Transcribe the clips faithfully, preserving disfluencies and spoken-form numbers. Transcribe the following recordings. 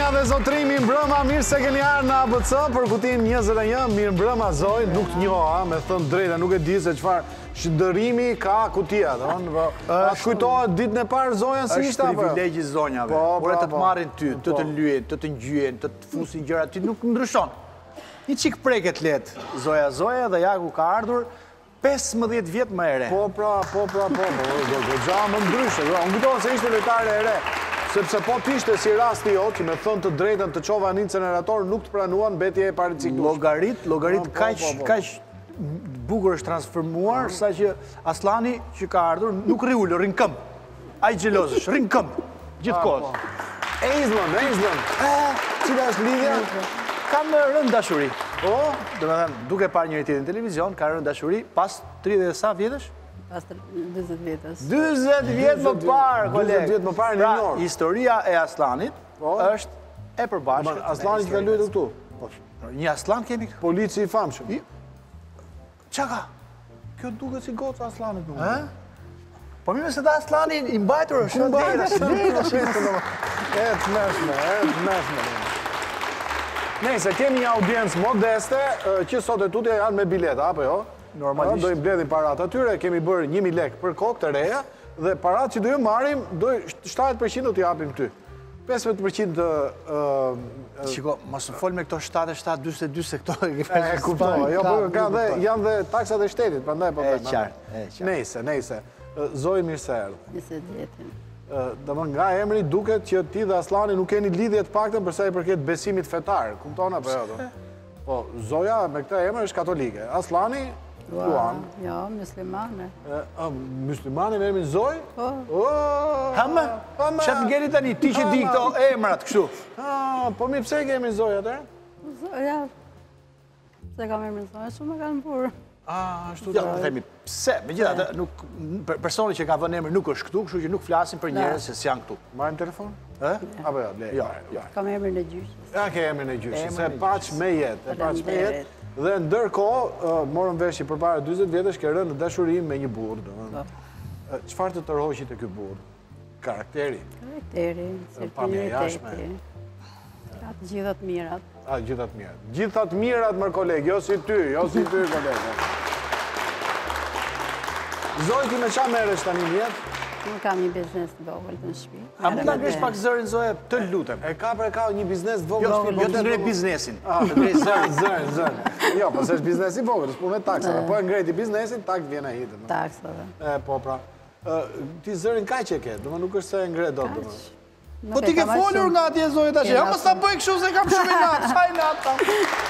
dhe zotrimi, mbrëma, mirë se keni ardhur në A B C për kutin njëzet e një, mirë mbrëma Zoj, nuk të njoha, me thënë drejta, nuk e di se çfarë shndërimi ka kutia, domethënë, atë kujtohet ditën e parë Zoja si ishte apo? apo? Është privilegji zonjave. Por të të marrin ty, të të lyejnë, të të ngjyen, të të fusin gjëra, ti nuk ndryshon. Një çik preket let Zoja Zoja dhe Jaku ka ardhur pesëmbëdhjetë vjet më e re. Po pra, po pra, po, po, goxha më ndryshe. Unë kujtohet se ishte lojtare e re. Sepse po t'ishte si rasti jot, që me thënë të drejtën të qova një incinerator, nuk të pranuan mbetje e pariciklueshme. Logarit, logarit kaq kaq bukur është transformuar, sa që Aslani që ka ardhur nuk rri ullë, rrin këmbë. Ai xheloz është, rrin këmbë, gjithkohë. Ejzlën, ejzlën. Cila është lidhja? Kam rënë dashuri. Po? Domethënë, duke parë njëri tjetrin në televizion, ka rënë dashuri pas tridhjetë sa vjetësh? Pas dyzet vjetës. dyzet vjet më parë, kolegë. dyzet vjet më parë në Pra, New York. historia e Aslanit është e përbashkët. Aslani që ka luajtur këtu. Një Aslan kemi këtu. Polici i famshëm. Qa ka? Kjo duket si goca Aslanit. Ë? Po mirë se ta Aslani i mbajtur është. Ku mbajtur? E të mëshme, e të mëshme. Nëse kemi një audiencë modeste që sot e tutje janë me bileta, apo jo? Normalisht. Do i mbledhin parat atyre, kemi bërë një mijë lekë për kokë të reja, dhe parat që do ju marrim, do shtatëdhjetë përqind do t'i japim ty. pesëdhjetë përqind të... Shiko, mos më fol me këto shtatëdhjetë dyzet e dy se këto e E kuptova, jo, por janë dhe taksat e shtetit, prandaj po E them. qartë, e qartë. Nejse, nejse. Zoj mirë se erdhë. njëzet vjetin. Domethënë nga emri duket që ti dhe Aslani nuk keni lidhje të paktën për sa i përket besimit fetar. Kupton apo jo? Po, Zoja me këtë emër është katolike. Aslani Luan. Jo, muslimane. Muslimani me emrin Zoj? Po. Hamë? Që të ngeli tani, ti që di këto emrat kështu. Po mi pse ke emrin Zoj atër? Ja, se kam emrin zonë, shumë me kanë burë. A, ashtu Jo, të themi, pse, me gjitha të nuk, personi që ka vënë emër nuk është këtu, kështu që nuk flasin për njerëz se s'janë këtu. Marrim telefon? Ë? Apo jo, le. Jo, jo. Kam emrin e gjyqës. Ja ke emrin e gjyqës, Emrin se e paç me jetë, e paç me jetë. Faleminderit. Dhe ndërkohë, morëm vesh që përpara dyzet vjetësh ke rënë në dashuri me një burr, domethënë. Çfarë të tërhoqi te ky burr? Karakteri. Karakteri, pamja jashtme. sinqeriteti. Ka të gjitha të mirat. A, gjitha të mirat. Gjitha të mirat, mër kolegë, jo si ty, jo si ty, kolegë. Zoj, ti me qa merresh tani mjetë? Unë kam një biznes të vogël në shtëpi. A mund ta ngresh pak zërin Zoja, të lutem. E ka për e ka një biznes të vogël Jo, në shtëpi. jo të ngrej biznesin. Të ngrej zërin, zërin, zërin. Jo, po se është biznes i vogël, s'pu me taksave. Po e ngrejti biznesin, taks vjen e hitë. Taksave. E, po, pra. Ti zërin ka që ke, do më nuk është se e ngre do të më. Po ti ke folur nga atje Zoja tash. Ja mos ta bëj kështu se kam shumë natë, sa i natë tam.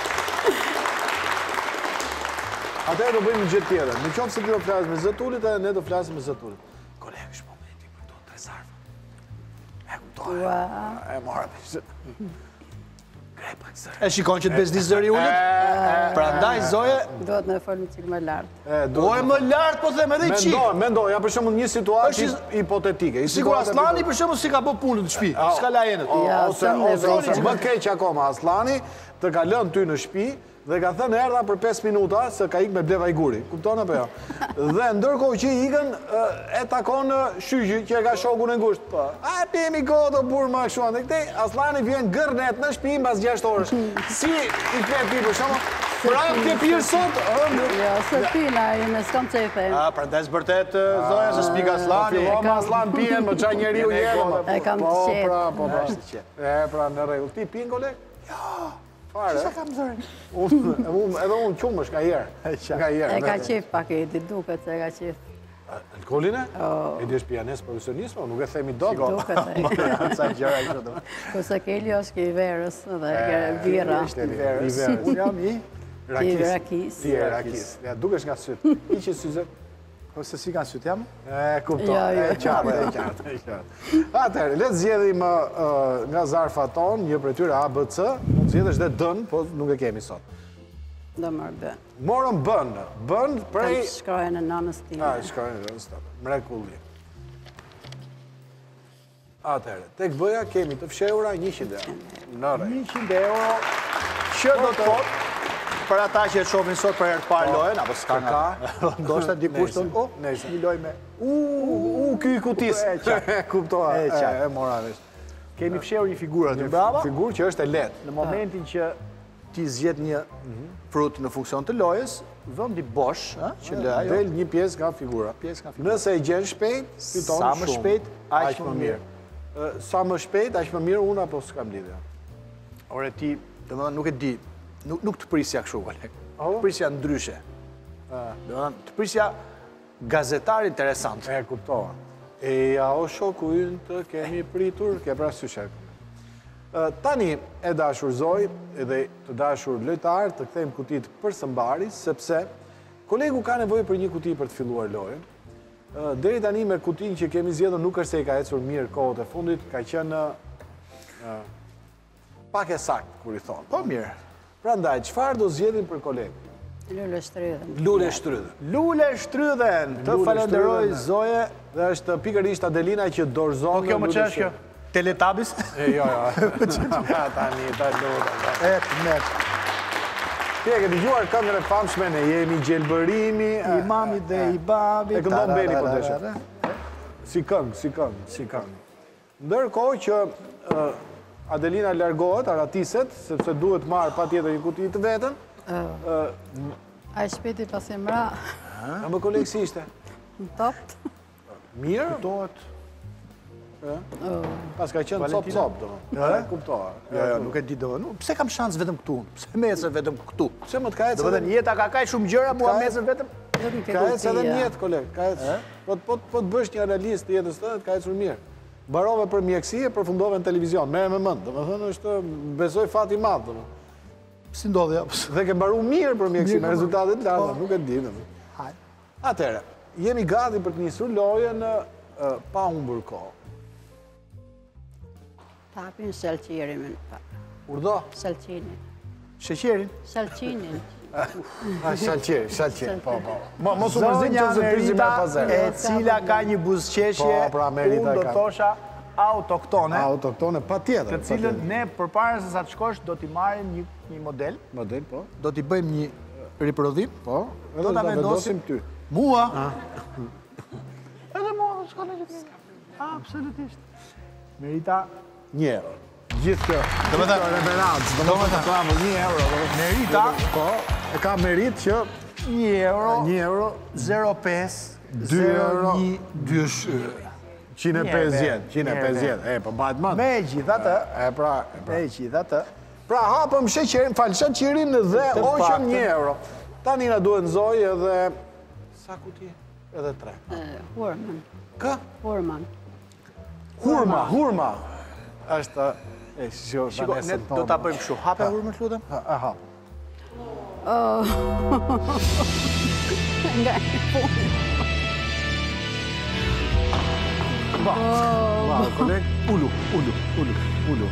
Atëherë do bëjmë një gjë tjetër. Në qoftë se ti do flasësh me zë Tulit, edhe ne do flasim me zë Tulit. Kolegë, është momenti për këto tre zarfa. E kuptoj. E mora me. Grej pak zëri. E shikon që të bezdis zëri ulët? Prandaj Zoje, Duhet me folë një qikë më lartë. o e më lart po them edhe çik. Mendoj, mendoj, ja për shembull një situatë hipotetike. Sigur Aslani për shembull si ka bë punën në shtëpi, s'ka la enët. Ja, Ose s'm ose nevojë. ose më keq akoma Aslani të ka lënë ty në shtëpi dhe ka thënë erdha për pesë minuta se ka ikë me ble vajguri. Kupton apo jo? Dhe ndërkohë që ikën e takon Shyqi që e ka shokun e ngushtë. A pimi godo burr më kështu anë. Këtej Aslani vjen gërnet në shtëpi mbas gjashtë orësh. Si i flet ti për shkakun? Prap ke pirë sot? Jo, se pina, në s'kam që i them. A, prandaj s'bërtet Zoja se spika Aslani. Po ma Aslan pien, më çaj njeriu jenë. E kam të qetë. Po, pra, po, pra. E, pra, në rregull. Ti pin, koleg? Jo. Fare. Sa kam zërin? Edhe unë qumësh ka herë. Ka herë. E ka qef paketi, duket se e ka qef. Alkoolin e? E di është pianist profesionist, po nuk e themi do. Duket e. Sa gjëra i këto. Kose Kelio është ke i verës dhe ke vira. I verës. Unë jam i Ti i rakis. Ti e rakis. Ja, dukesh nga sytë. I që syzet. Po se si kanë sytë jam? E, kupto. Jo, jo. E qartë, e qartë, e qartë. Atëherë, le të zgjedhim nga zarfa tonë, një prej tyre A, B, C, mund të zgjedhësh dhe D-n, po nuk e kemi sot. Do marrë bën. Morëm B-n. B-n prej... Kam shkrojën e nanës time. A, shkrojën e nanës time. Mrekulli. Atëherë, tek B-ja kemi të fshehura njëqind euro. Në rregull. njëqind euro që do të thotë për ata që e shohin sot për herë të parë lojën, apo s'ka nga. Ndoshta dikush thonë, "Oh, një lojë me U, u ky i kutis." E qartë. Kuptova. E qartë. E mora vesh. Kemi fshehur një figurë aty brava. Figurë që është e lehtë. Në momentin që ti zgjedh një frut në funksion të lojës, vendi bosh, ë, që lë ajo del një pjesë nga figura. Pjesë nga figura. Nëse e gjen shpejt, fiton Sa shumë. më shpejt, aq më mirë. Ë, Sa më shpejt, aq më mirë unë apo s'kam lidhje. Ore ti, domethënë nuk e di, nuk nuk të prisja kështu koleg. Oh? Të prisja ndryshe. Domethënë të prisja gazetar interesant. E kuptova. E ja o shoku ynë të kemi pritur, ke pra syshek. Tani e dashur Zoj edhe të dashur lojtar të kthejmë kutit për së mbari, sepse kolegu ka nevojë për një kuti për të filluar lojën. Deri tani me kutin që kemi zgjedhur nuk është se i ka ecur mirë kohët e fundit, ka qenë pak e saktë kur i thonë. Po mirë. Prandaj, çfarë do zgjedhim për kolegu? Lule shtrydhen. Lule shtrydhen. Lule shtrydhen. Të Lule falenderoj shtrydhen. Zoje. Dhe është pikërisht Adelina që dorëzon. Po kjo më që është kjo? Teletabis? E, jo, jo. Ja, tani, ta lutem. E, me. Ti e ke dëgjuar këngën e famshme ne jemi gjelbërimi. I mami dhe i babi. E këndon Beni po deshe. Si këngë, si këngë, si këngë. Ndërkohë që uh, Adelina largohet, aratiset, sepse duhet marrë pa tjetër një kuti të vetën. Uh, A i shpeti pas e mra, A më kolegë si ishte? në topt. Mirë? Kuptohet. Pas ka qenë cop-cop, do. E, kuptoha. Jo, jo, nuk e di do. Pse kam shans vetëm këtu? Pse me ecë vetëm këtu? Pse më të ka ecë? Do vetëm jeta ka kaq shumë gjëra, mua me ecë vetëm. Vetëm ke Ka ecë edhe kutia. në jetë, kolegë. Ka ecë. Po po po të bësh një analist të jetës tënde, ka ecur mirë. Mbarove për mjekësi e përfundove në televizion. Merre me mend. Domethënë është besoj fat i madh, domethënë. Si ndodhi ja? Dhe ke mbaruar mirë për mjekësi me rezultate të larta, nuk e di domethënë. Haj. Atëherë, jemi gati për të nisur lojën uh, pa humbur kohë. Tapin shalqirimin. Urdhë? Shalqinin. Sheqerin. Shalqinin. A shalqir, shalqir, po, po. Mo, mos u mërzin Zonja që se pyzi me Merita, pazar. e cila ka një buzëqeshje, Po, pra, Merita unë do ka. thosha autoktone, Autoktone, pa tjetër. të cilën ne përpara se sa të shkosh do t'i marrim një, një model, Model, po. do t'i bëjmë një riprodhim, Po, do edhe ta ta vendosim vendosim ty. mua. Edhe mua, s'ka në gjithë. Absolutisht. Merita, Një euro. Gjithë kjo. Do me thënë- referencë, do me thënë klamë, një euro. Merita, Po, e ka merit që një euro, një euro, zero pesë, dy euro, dy qindë e pesëdhjetë, qindë e pesëdhjetë. E, po bajt mandë. Me gjithatë, E, pra, e, pra. me gjithatë, Pra, hapëm sheqerin, falë sheqerin dhe Të oqëm paktën. një euro. Tani na duhet nxoj edhe... Sa kuti? Edhe tre. Hurman. Kë? Hurman. Hurma, hurma. Është... E, shiko, shiko, ne do ta bëjmë kështu, hape hurmën, të lutem. E, hap. Nga e punë. Ba, ba, koleg, ulu, ulu, ulu, ulu.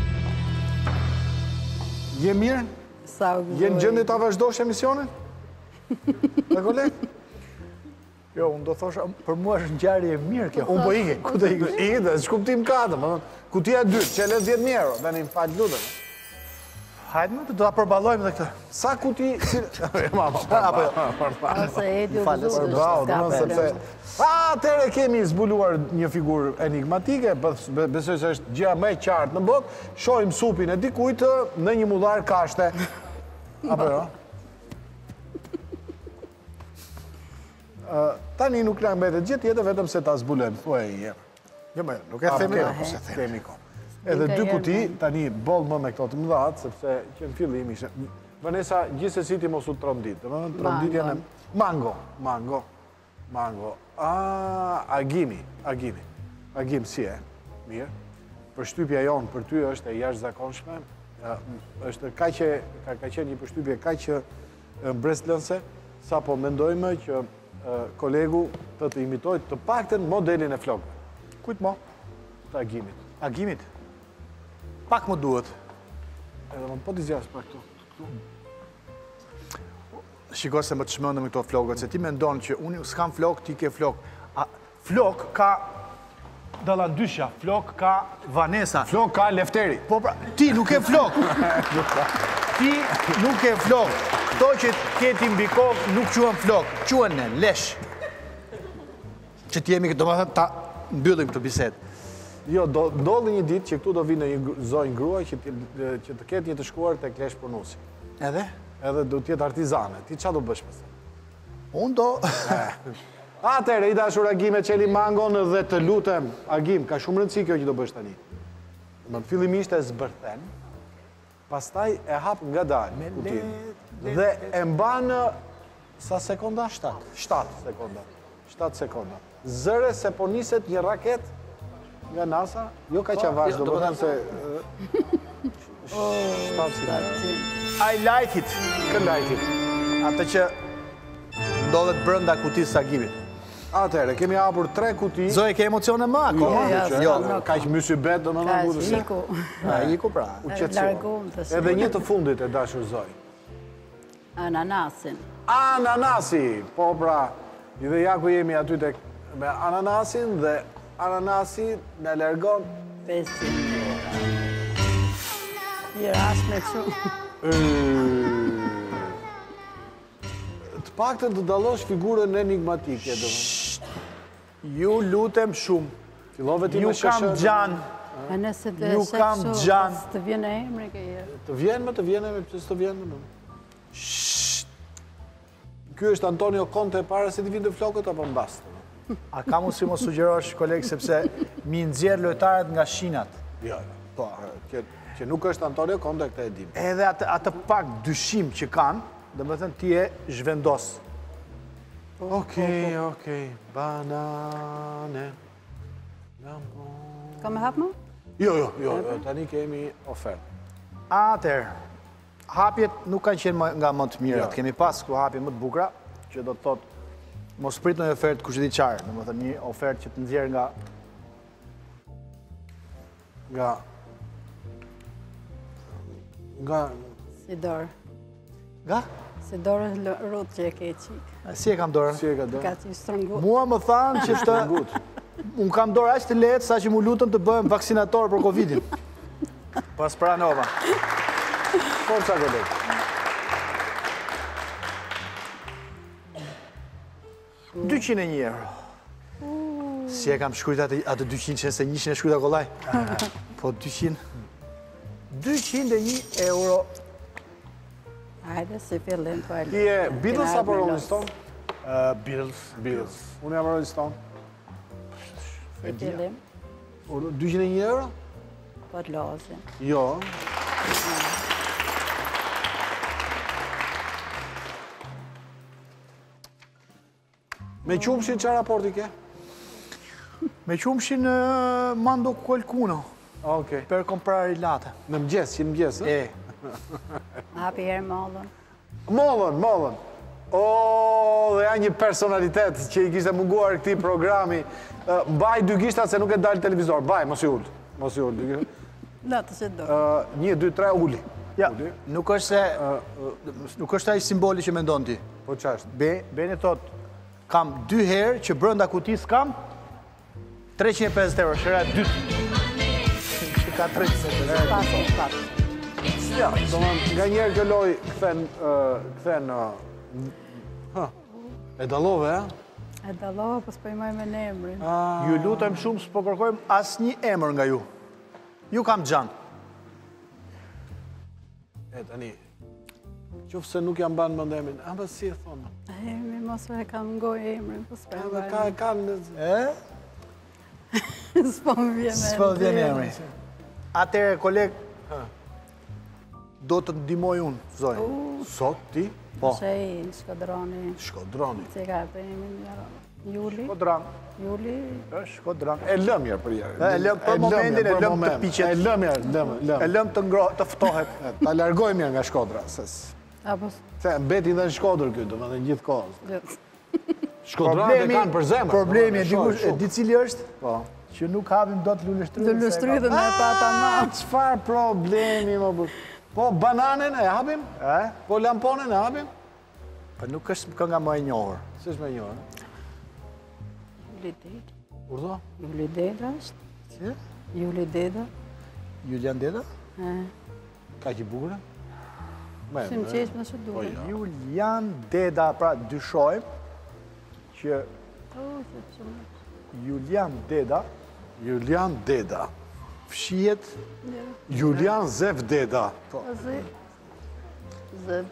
Je mirë? Sa u gëzoj. Je në gjendje ta vazhdosh emisionin? Dhe koleg? Jo, unë do thosha, për mua është ngjarje e mirë kjo. Unë po ike, ku të ike? Ike dhe, shkuptim ka të, më thënë. Kutia e dytë, që e le dhjetë mijë euro, dhe një më falë lutëm. Hajde më, do ta përballojmë dhe këtë. Sa kuti... Si... Ma, ma, Apo jo. Ose e di u Falë, gëzoj. Bravo, do më sepse... A, atere kemi zbuluar një figurë enigmatike, be- besoj se është gjëja më e qartë në botë, shohim supin e dikujt në një mullar kashte. Apo jo? Ë, Tani nuk na mbetet gjë tjetër vetëm se ta zbulojmë, thuaj një herë. Jo, më, nuk e A, themi, kemi, po se themi. kemi kohë. Edhe dy herë, kuti, me. tani boll më me këto të mëdhat, sepse që në fillim ishte. Vanessa, gjithsesi ti mos u trondit, domethënë tronditja në mango, mango, mango. Ah, agimi, agimi. Agim si e? Mirë. Përshtypja jonë për ty është e jashtëzakonshme. Ë, është kaq e ka ka qenë një përshtypje kaq e mbreslënse, sapo mendojmë që ë, kolegu të të imitoj të paktën modelin e flokëve. Kujt mo? Të agimit. Agimit. Pak më duhet. Edhe më po t'i zjas pak këtu. Shiko se më të shmendëm këto flokët, se ti mendon që unë s'kam flok, ti ke flok. A, flok ka dallandysha, flok ka Vanessa. Flok ka Lefteri. Po pra, ti nuk ke flok. Ti nuk ke flok. Këto që keti mbi kokë nuk quhen flok, quhen në lesh. Që ti jemi këto, do të thënë ta mbyllim këtë bisedë. Jo, do ndodhi një ditë që këtu do vinë një gru- zonjë grua që, të- që të ketë një të shkuar te Klesh Pronusi. Edhe? Edhe do të jetë artizane. Ti çfarë do bësh me sa? Unë do... Atëherë, i dashur Agim e qeli mangon dhe të lutem, Agim, ka shumë rëndësi kjo që do bësh tani. Më fillimisht e zbërthen, pastaj e hap nga dalë kutin. Dhe e mban sa sekonda? shtatë. shtatë sekonda. shtatë sekonda. Zëre se po niset një raket nga NASA, jo ka që avash, do më thënë se... shtatë sekonda. I like it. Kë like it. Atë që ndodhet brenda kutisë së Agimit. Atëherë, kemi hapur tre kuti. Zoe, ke emocione më akoma? Jo, që- jo, jo, ka që mysy bet, do më Ka në budë se. iku. A, iku pra. U E qetësua. largum të Edhe një të fundit e dashur Zoj. Ananasin. Ananasi, po pra, i dhe ja ku jemi aty tek me ananasin dhe ananasi në largon pesëqind euro. I ras me kështu. të paktën të dallosh figurën enigmatike, do më. Ju lutem shumë. Fillove ti Ju me kam sheshë. gjan. E nëse të Ju shek kam kështu, gjan. pas të vjen e emri ke herë. Të vjen me, të vjen me, pëse të vjen me. Ky është Antonio Conte para se të vinë të flokët apo mbas? A ka mund si mos sugjerosh, kolegë, sepse mi nxjerr lojtarët nga shinat. Jo, jo. Po, që, që nuk është Antonio Conte, këta e dim. Edhe atë, atë pak dyshim që kanë, dhe më thënë ti e zhvendos. Okej, okej, banane. Ka me hap më? Jo, jo, jo, jo, tani kemi ofertë. Atëherë, hapjet nuk kanë qenë më- nga më të mirat. Jo. Kemi pas ku hapje më të bukura, që do të thotë mos prit në ofertë kush e di çfarë, domethënë një ofertë që të nxjerr nga Nga... Nga... Ah. Si dorë. nga Si dorë lë- rrut që e ke qik. si e kam dorën. Si e ka do? Ka që i strëngut. Mua më thanë që të Gut. un kam dorë aq të lehtë sa që mu lutën të bëhem vaksinator për Covidin. Pas pranova. Forca koleg. dyqind e një euro. Si e kam shkruajt atë, atë dyqind që se njëshin e shkruajt kollaj. Po dyqind. dyqind e një euro. Hajde, si fillim po e Ti e Beatles Kena apo ardhur Rolling los. Stone? Uh, Beatles. Beatles. Unë jam Rolling Stone. Si fillim, Unë- dyqind e një euro? po të lozim. Jo. Me qumshin që raporti ke? Me qumshin uh, mando qualcuno Okej. per comprare il latte. Në mëgjes, që në mëgjes, e? E, Hapi herë mollën. Mollën, mollën. O, dhe ja një personalitet që i kishte munguar këtij programi. Ë, Mbaj dy gishtat se nuk e dalë televizor. Mbaj, mos i ul. Mos i ul. dy gishtat. La të që do. Ë, Një, dy, tre, uli. ja, Uli. nuk është se nuk është ai simboli që mendon ti. Po ç'është? Be, Beni thot, kam dy herë që brenda kutis kam treqind e pesëdhjetë euro, shëra e dytë. Që ka treqind e pesëdhjetë euro. Pas o shpat. Ja, do më nga njerë kjo loj këthen, ë, këthen, ë, ha, e dallove, e? E dalloha, po s'po i maj me në emrin. Ju lutem shumë s'po kërkojmë asnjë emër nga ju. Ju kam xhan. E tani, qoftë se nuk jam banë mëndemin, a më si e thonë? E, mi mos e kam ngoj emrin, po s'po i Edhe maj ka, me. kanë, E? S'po më vjen me. S'po vjen emri. Atëre koleg, do të ndihmoj unë, Zoj. sot ti, Po. Shej, shkodroni. shkodroni. Si ka për emrin njëra. Juli. Shkodran. Juli. Është shkodran. E lëmjerë për jerë. E lëm për momentin, e lëm të piqet. E lëm jerë, lëm, E lëm. lëm të ngro, të ftohet. E, Ta largojmë jerë nga Shkodra, se s- Apo se mbeti dhe në Shkodrë kjo, do më dhe gjithë kohës. s- Shkodranët e kanë për zemër. Problemi, e do më dikush, thënë, e shumë. di cili është? Po. Që nuk hapim dot luleshtrydhën. Do lushtrydhën me pata Ah, ma. çfarë problemi, më bu. Po bananen e hapim? E? Po lamponen e hapim? Po nuk është kënga më e njohur. Si është me njërë? Juli Deda. Urdo? Juli Deda është. Si? Juli Deda. Julian Deda? E, Ka që bukure? Me, si më me. qesh me shë Po, duke. ja. Julian Deda, pra dyshojmë që O, që shumë. Julian Deda Julian Deda. Fshihet Julian Zef Deda. Zi. Zëp.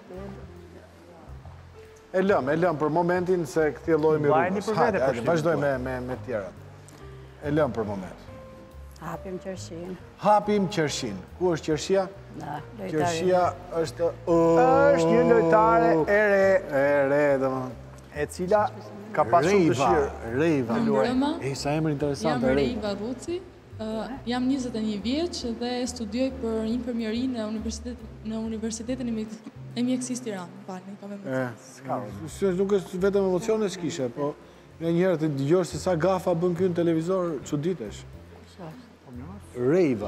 E lëm, e lëm për momentin se këti llojmi Vajni rrugës. për vete, Hajde, për hajde, vazhdoj me, me, me tjerat. E lëm për moment. Hapim qërshin. Hapim qershin. Ku është qershia? Na, lojtari. Qershia është... është një lojtare e re, E re, dhe më... e cila ka pasur dëshirë. Rejva. Mbrëma, E, sa emër jam interesant e Rejva. Rejva Ruci, uh, jam njëzet e një vjeç dhe studioj për infermieri në Universitet, në Universitetin e Mjek- e Mjekësisë Tiranë. Falni, kam emocion. Se nuk është vetëm emocione s'kishe, po një njërë të dëgjosh se sa gafa bën ky në televizor, çuditesh. Rejva.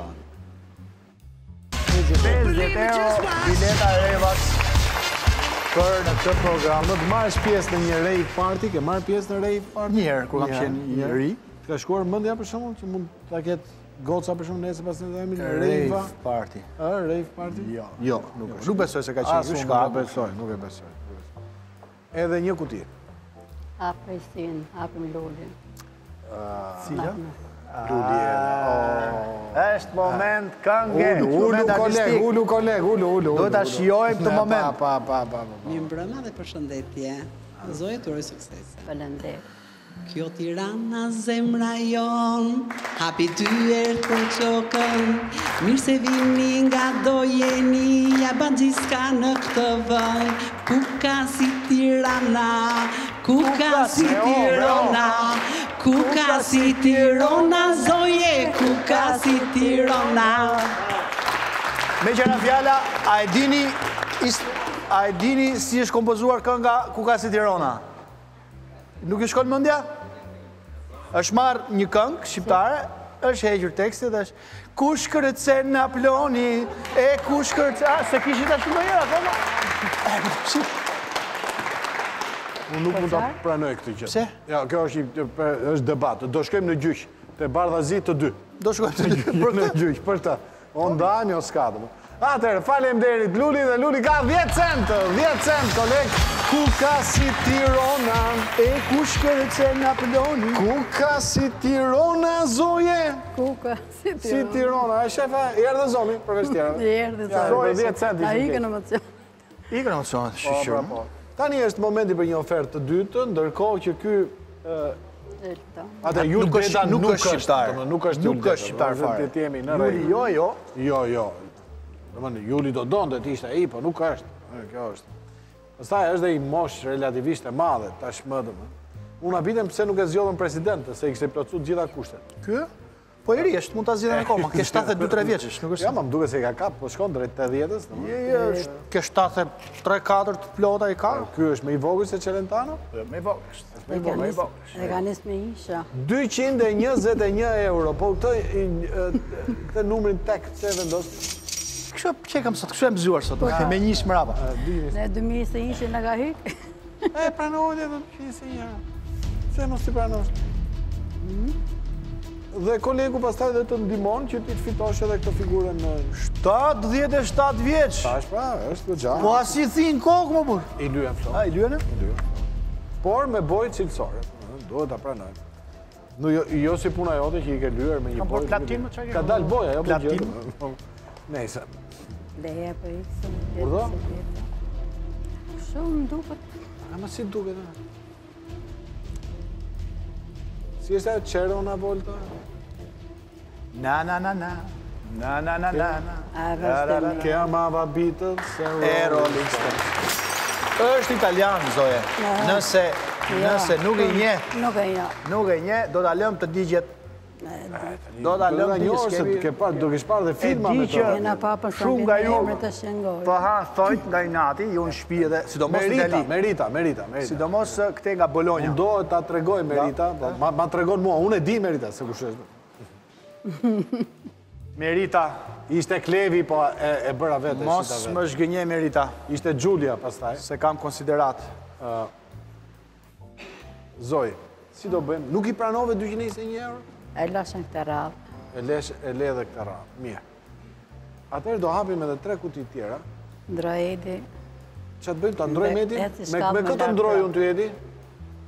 pesëdhjetë euro bileta e Rejvas për në këtë program. Më të marrësh pjesë në një rave party, ke marrë pjesë në rave party? Një herë, kur kam Një qenë herë, i një herë. ri. Të ka shkuar mendja për shembull që mund ta ketë goca për shembull nesër pas në emrin Rave Rejva. party. Ë, rave party? Jo, Jo, nuk është. Nuk besoj se ka As qenë unë shka. nuk e besoj, nuk e besoj. Edhe një kuti. Hapim sin, hapim lulin. Cila? Luli edhe. Është moment këngë. Ulu, ulu moment koleg, artistik. ulu koleg, ulu, ulu. Do ta shijojmë këtë Ne, moment. Pa, pa, pa, pa. pa. Mi mbrëma dhe përshëndetje. Zoje të uroj sukses. Falenderoj. Kjo Tirana zemra jon, hapi dyer për qokën. Mirë se vini nga do jeni, ja ban gjithçka në këtë vend. Ku ka si Tirana, ku ka si Tirana, ku ka si Tirana, zoje, ku ka si Tirana. Me qenë fjala, a e dini is- a e dini si është kompozuar kënga Ku ka si Tirana? Nuk i shkon mendja? Është marrë një këngë shqiptare, është hequr teksti dhe është ku shkërcen na ploni, e ku shkërcen, a, se kishit ashtu ndonjëherë akoma? Unë nuk mund ta pranoj këtë gjë. Pse? Ja, kjo është një- është debat. Do shkojmë në gjyq, te bardhazi të dy. Do shkojmë të Për për në këtë. gjyq, për të. O ndajmë, o s'ka të. Atëherë, faleminderit Luli dhe Luli ka dhjetë cent, dhjetë cent, koleg. Ku ka si Tirana, E ku shkërcen na ploni. ku ka si Tirana, zoje? Kuka, si ti. Si Tirana, e shefa, i erdhe zomi, përveç tjera. I erdhi Ja, zonë. për dhjetë cent A ishim i keq. kënë emocion. Ikën emocionet, Po, pra, shqyqyrë. po. Tani është momenti për një ofertë të dytë, ndërkohë që ky Elta. Atë Jul Nuk është- Deda nuk është shqiptar. domethënë, nuk është Nuk Jul Deda, është shqiptar domethënë, fare. Ti jemi në Juli, rregull. jo, jo. Jo, jo. Domethënë Juli do donte të ishte ai, po nuk është. E, Kjo është. Pastaj është dhe i mosh relativisht e madhe tashmë domethënë. Unë abitem pse nuk e zgjodhën president, se i kishte plotësuar të gjitha kushtet. Ky? Po i ri është, mund ta zgjidhen akoma. Ke shtatëdhjetë e dy tre vjeçësh, nuk është. Ja, ma më duket se i ka kap, po shkon drejt tetëdhjetës, domethënë. Je, je, është ke shtatëdhjetë e tre katër të plota i ka. Ky është më i vogël se Celentano? Me vogël është. E ka nis- e ka nis me isha. dyqind e njëzet e një euro, po këtë i- e, këtë numrin tek çe vendos? Kështu që kam sot, kështu e mëzuar sot, me një ish mrapa. Ne dy mijë se ishe në ka hyk. E pranoj dhe do të qenë se një. Se mos ti pranosh. Dhe kolegu pastaj do të ndihmon që ti të fitosh edhe këtë figurën në shtatëdhjetë e shtatë vjeç. tash pra, është goxha. Po as i thin kokë më burr. I lyen fto. A i lyene? Por me bojë cilësore. Duhet ta pranoj. No jo, jo si puna jote që i ke lyer me një Kam bojë. bërë platin, më çka ke Ka bërë? dal boja, jo po Platin. gjë. Nejse. Leje për ikësën. Urdhë? Shumë duket. A ma si duket? a? Si është ajo Cerona Volta? Na na na na. Na na na na na. A vazhdimi. Che amava Beatles E Rolling Stones. Është italian, zoje. Nëse nëse nuk e nje, Nuk e njo. nuk e nje, do ta lëm të digjet. Do ta lëm të digjet. se skemi- ke parë, duke shparë dhe filma di me që- to. Jena pa për Shumë nga ju emre të shëngoj. po han thojt nga i nati, ju në shtëpi edhe sidomos në Merita, Itali. merita, merita, merita. Sidomos këte nga Bologna. Mundohet ta tregoj Merita, po ma, ma tregon mua, unë e di Merita se kush është. Merita, Ishte Klevi, po e, e bëra vetë. e mos shita më vetë. zhgënje Merita, Ishte Giulia pastaj. se kam konsiderat. Zoj, si do bëjmë? Nuk i pranove dyqind e njëzet e një euro? E lashën këtë radhë. E lesh, e le edhe këtë radhë. Mirë. Atëherë do hapim edhe tre kuti tjera. Ndrojedi. Që të bëjmë, ta ndrojmë Me- Edi? eci Me, shkallë me me këtë lartë, ndroj pra. unë ty Edi?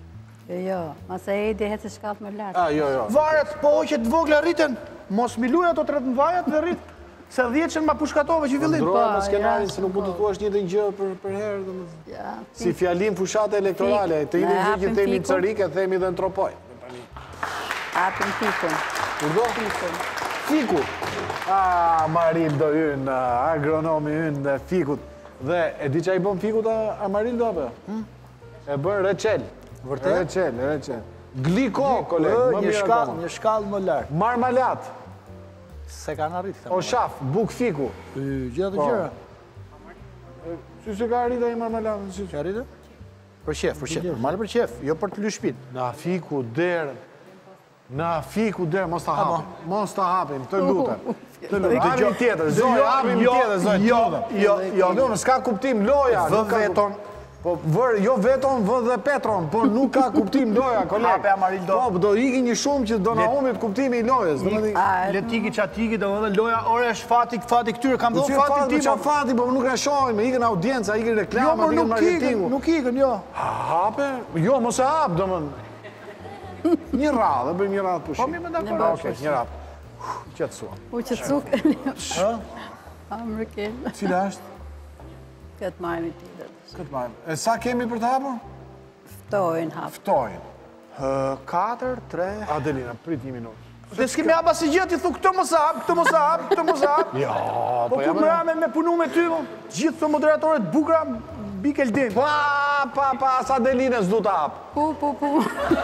Jo, jo, mase e di hecë shkallë më lartë. A, jo, jo. Varet, po që të vogla rriten, mos mi luaj ato tretën vajat dhe rrit. Se dhjetëshën ma pushkatove që fillim. Ndroja me Po, skenarin ja, se nuk mund të po. thuash njëjtën gjë për për herë, domethënë. Ja, Si fjalim fushate elektorale, Fik. të Ne njëjtën gjë që hapim themi fikun. Cërike, themi dhe në Tropoj. hapim fikun. Kurdo? Fikun. Fiku. Ah, Marildo ynë, agronomi ynë dhe fikut. Dhe e di që i bën fikut a, a Marildo apo? E bën reçel. Vërtet? Reçel, reçel. Gliko, koleg, Ë, më një mirë shkallë, akoma. një shkallë më lartë. Marmalat, Se kanë arrit. o shaf, buk fiku. Gjitha të Po. gjëra. Si se ka arrit ai marmalatën? Si Që arritë? Për qef, për qef. Normale për qef, jo për të lyer shtëpinë. Na fiku derë. Na fiku derë, mos ta hapim. Mos ta hapim, të lutem. Të lutem. Hapim tjetër, Zoja, hapim jo, tjetër, Zoja. jo, të lutem. jo, jo. Jo, s'ka kuptim loja. Vë nuk ka veton. kup- Po vër, jo veton, vë dhe Petron, po nuk ka kuptim loja, koleg. Hape, Amarildo. Po, do iki një shumë që do na humit kuptimi i lojës. domethënë- A, Letiki çatiki, domethënë loja ore është fati, fati këtyre kam Po dhënë që fati fati, tim. po që fati, po nuk na shohim, ikën audienca, ikën Jo, reklama, por ikën nuk ikën, marketingu. nuk ikën, jo. Hape? Jo, mos e hap, domethënë. Një radhë, bëjmë një radhë pushim. Po mi më dakord. Ah, Okej, një radhë. Qetësuam. u që cuk, Ë? Amerikan, Cila është? këtë majmë i tjetër. Këtë majmë. E sa kemi për të hapur? Ftojnë hapë. Ftojnë. Ë, katër, tre. Adelina, prit një minutë. Dhe s'kemi hapa si gjë, ti thu këtë mos hap, këtë mos hap, këtë mos hap. Jo, Po po ku jam... më rame me punu me ty, mo? Gjithë të moderatorët bukra, bikel din. Pa, pa, pa, sa Adelina s'du të hap. Pu, pu, pu.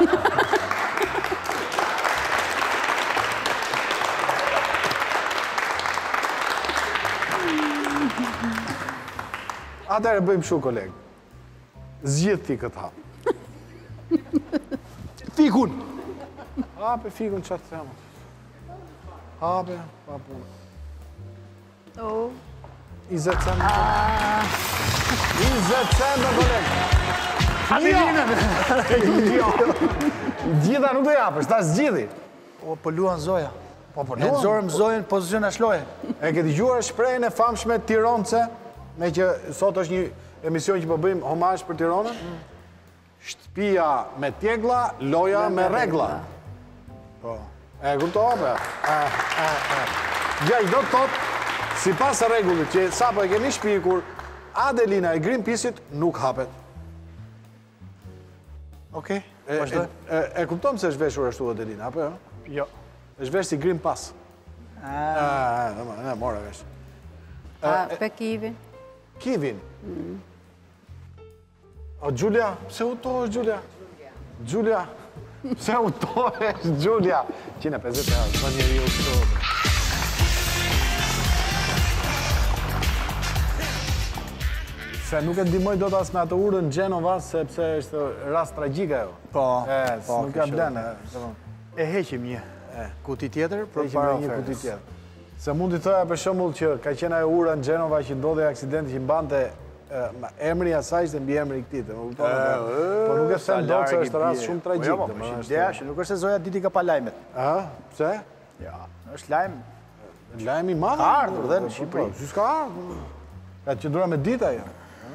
Atëherë bëjmë shu, koleg. Zgjidh ti këtë hap. Fikun. Hape fikun që të themë. Hape, pa punë. O, njëzet cent. njëzet cent, koleg. Adelina. Jo. Gjitha nuk do japësh, ta zgjidhi. O, po luan Zoja. Po, po, E nëzorëm Zojën pozicion ashloje. E ke dëgjuar shprehjen e famshme Tironce, me që sot është një emision që po bëjmë homazh për Tiranën? Shtëpia me tjegla, loja me regla. Po. E kuptova? E, e, e. Gjaj do të thotë, sipas rregullit që sapo e keni shpikur, Adelina e Greenpeace-it nuk hapet. Okej, E, e, vazhdoj. e, e kupton se është veshur ashtu Adelina, apo jo? Jo. Është vesh si Green Pass. Ah, e, e, mora vesh. a, pe kivin. Kivin. O, Gjulia, pse u tohesh, Gjulia? Gjulia, pse u tohesh, Gjulia? Qine pesëdhjetë euro, sa njeri u këto. Se nuk e ndihmoj dot as me atë urën Genova, sepse është rast tragjik ajo. Po, E, po, nuk ka kështu. blenë. E heqim një kuti tjetër për Heqim para një ofertës. kuti tjetër. Se mund t'i thoja për shembull që ka qenë ajo ura në Genova që ndodhi aksidenti që mbante e, ma- emri i asaj ishte mbi emri i këtij, më kupton? Po nuk e sa them dot se larg i është rast bie. shumë Po tragjik. jo, po, domethënë, është është- ideja që nuk është se Zoja diti ka pa lajmet. A, pse? Ja, është lajm. Lajmi i madh. Ka ardhur dhe në Po, po, Shqipëri. Si s'ka ardhur. Ka që dura me dita ajo.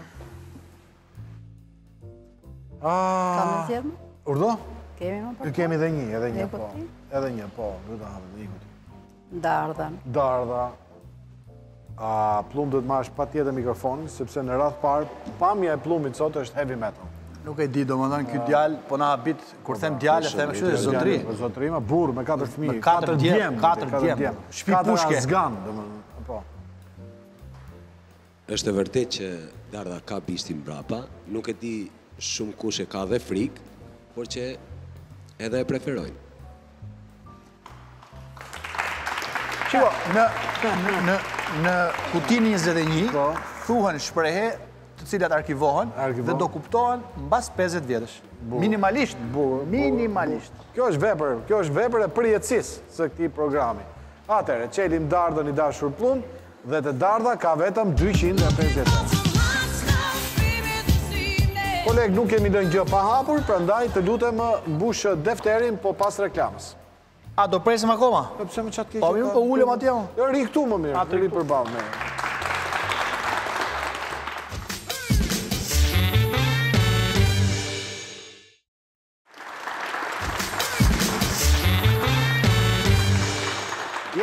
Ka me Ah, zjedhë më? urdo? Kemi më për? Kemi edhe një, edhe një, Një po. kuti? Edhe një, po, duhet ta hapim një kuti. Dardhan. Dardha, a Plum duhet marrësh patjetër mikrofonin, sepse në radh parë pamja e Plumit sot është heavy metal. Nuk e di, domethënë ky djalë po na habit kur them djalë them kështu është zotri. Po zotri, ma burr me katër fëmijë, Me katër djem, katër djem. Shtëpi Katër pushke. Azgan, domethënë, po. Është e vërtet që Dardha ka bishtin mbrapa, nuk e di shumë kush e ka dhe frikë, por që edhe e preferojnë. Shiko, në në në kutinë njëzet e një Po. thuhen shprehje të cilat arkivohen Arkivohen. dhe do kuptohen mbas pesëdhjetë vjetësh. Minimalisht, Burr, minimalisht. Kjo është vepër, kjo është vepër e përjetësisë së këtij programi. Atëherë, çelim Dardhën i dashur Plum dhe te Dardha ka vetëm dyqind e pesëdhjetë euro. Koleg, nuk kemi lënë gjë pa hapur, prandaj të lutem mbush defterin, po pas reklamës. A do presim akoma? Po pse më çat keq? Po mirë, po ulem atje. Jo, ri këtu më mirë, Atë ri përballë me.